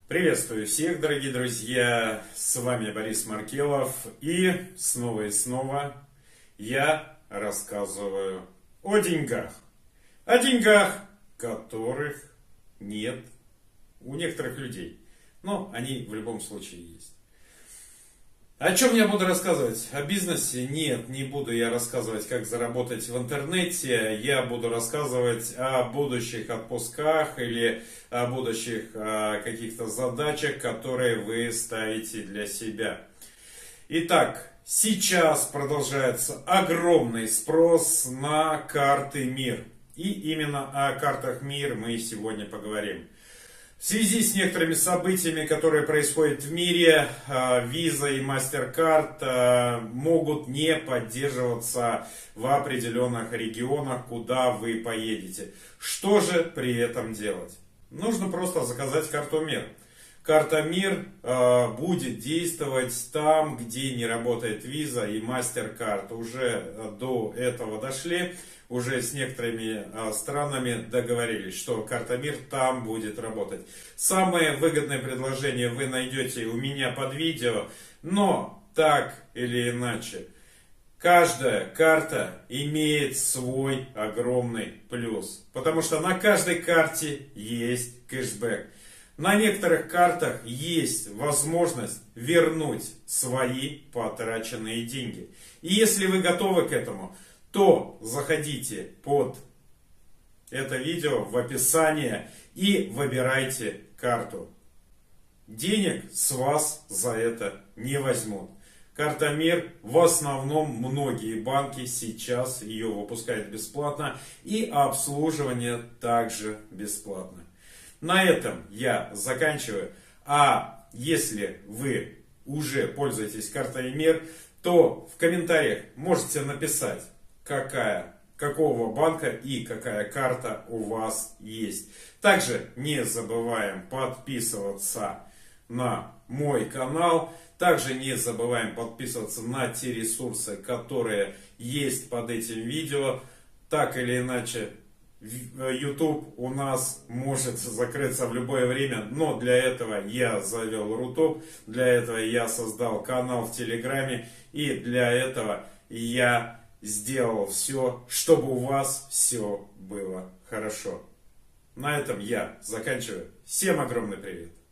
Приветствую всех, дорогие друзья! С вами Борис Маркелов. И снова я рассказываю о деньгах. О деньгах, которых нет у некоторых людей. Но они в любом случае есть. О чем я буду рассказывать? О бизнесе? Нет, не буду я рассказывать, как заработать в интернете. Я буду рассказывать о будущих отпусках или о будущих каких-то задачах, которые вы ставите для себя. Итак, сейчас продолжается огромный спрос на карты МИР. И именно о картах МИР мы сегодня поговорим. В связи с некоторыми событиями, которые происходят в мире, Visa и MasterCard могут не поддерживаться в определенных регионах, куда вы поедете. Что же при этом делать? Нужно просто заказать карту МИР. Карта МИР будет действовать там, где не работает Visa и MasterCard. Уже до этого дошли. Уже с некоторыми странами договорились, что карта МИР там будет работать. Самое выгодное предложение вы найдете у меня под видео, но так или иначе, каждая карта имеет свой огромный плюс. Потому что на каждой карте есть кэшбэк. На некоторых картах есть возможность вернуть свои потраченные деньги. И если вы готовы к этому, то заходите под это видео в описание и выбирайте карту. Денег с вас за это не возьмут. Карта МИР, в основном многие банки сейчас ее выпускают бесплатно, и обслуживание также бесплатно. На этом я заканчиваю. А если вы уже пользуетесь картой МИР, то в комментариях можете написать, какого банка и какая карта у вас есть. Также не забываем подписываться на мой канал. Также не забываем подписываться на те ресурсы, которые есть под этим видео. Так или иначе, YouTube у нас может закрыться в любое время, но для этого я завел Рутуб, для этого я создал канал в Телеграме, и для этого я сделал все, чтобы у вас все было хорошо. На этом я заканчиваю. Всем огромный привет!